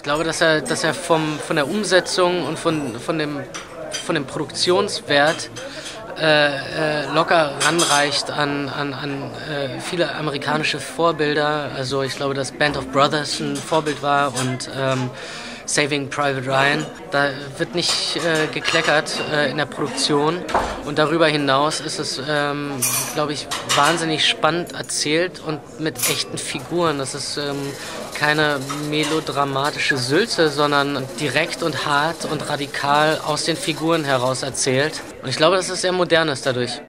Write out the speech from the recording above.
glaube, dass er von der Umsetzung und von dem Produktionswert locker ranreicht an viele amerikanische Vorbilder. Also ich glaube, dass Band of Brothers ein Vorbild war und Saving Private Ryan. Da wird nicht gekleckert in der Produktion. Und darüber hinaus ist es, glaube ich, wahnsinnig spannend erzählt und mit echten Figuren. Das ist keine melodramatische Sülze, sondern direkt und hart und radikal aus den Figuren heraus erzählt. Und ich glaube, dass es sehr modern ist dadurch.